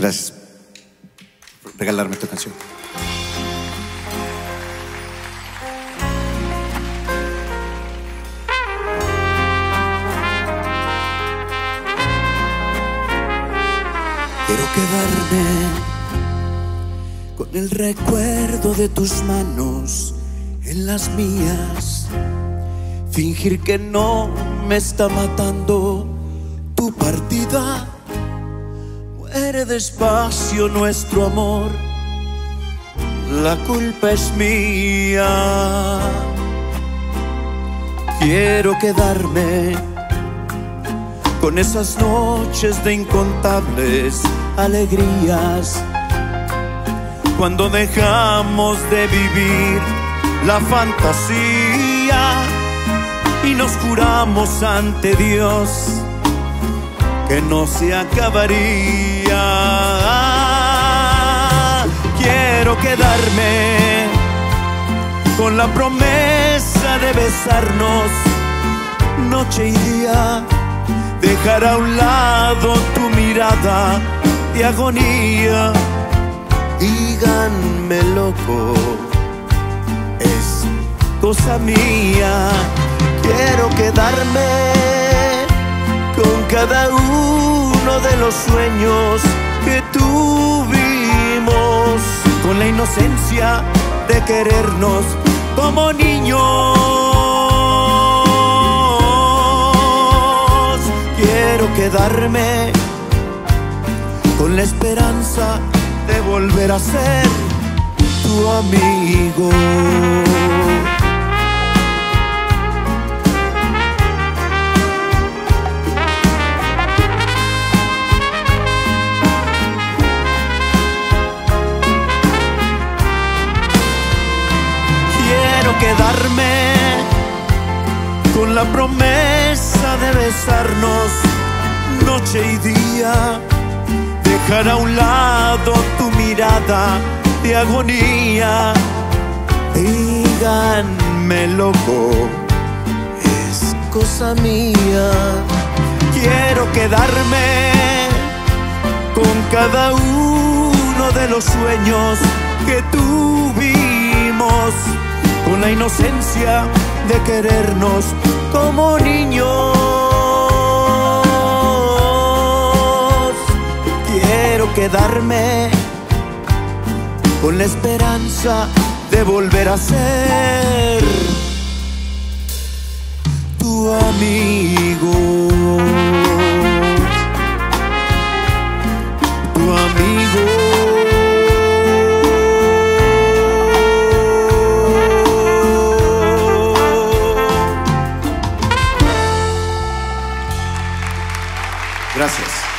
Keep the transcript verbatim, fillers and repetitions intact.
Gracias por regalarme tu canción. Quiero quedarme con el recuerdo de tus manos en las mías, fingir que no me está matando tu partida. Muere despacio nuestro amor, la culpa es mía. Quiero quedarme con esas noches de incontables alegrías, cuando dejamos de vivir la fantasía y nos juramos ante Dios que no se acabaría. Quiero quedarme con la promesa de besarnos noche y día, dejar a un lado tu mirada de agonía. Díganme loco, es cosa mía. Quiero quedarme con cada uno de los sueños que tuvimos, con la inocencia de querernos como niños. Quiero quedarme con la esperanza de volver a ser tu amigo. Quiero quedarme con la promesa de besarnos noche y día, dejar a un lado tu mirada de agonía. Díganme loco, es cosa mía. Quiero quedarme con cada uno de los sueños que tuvimos, con la inocencia de querernos como niños. Quiero quedarme con la esperanza de volver a ser tu amigo. Tu amigo. Gracias.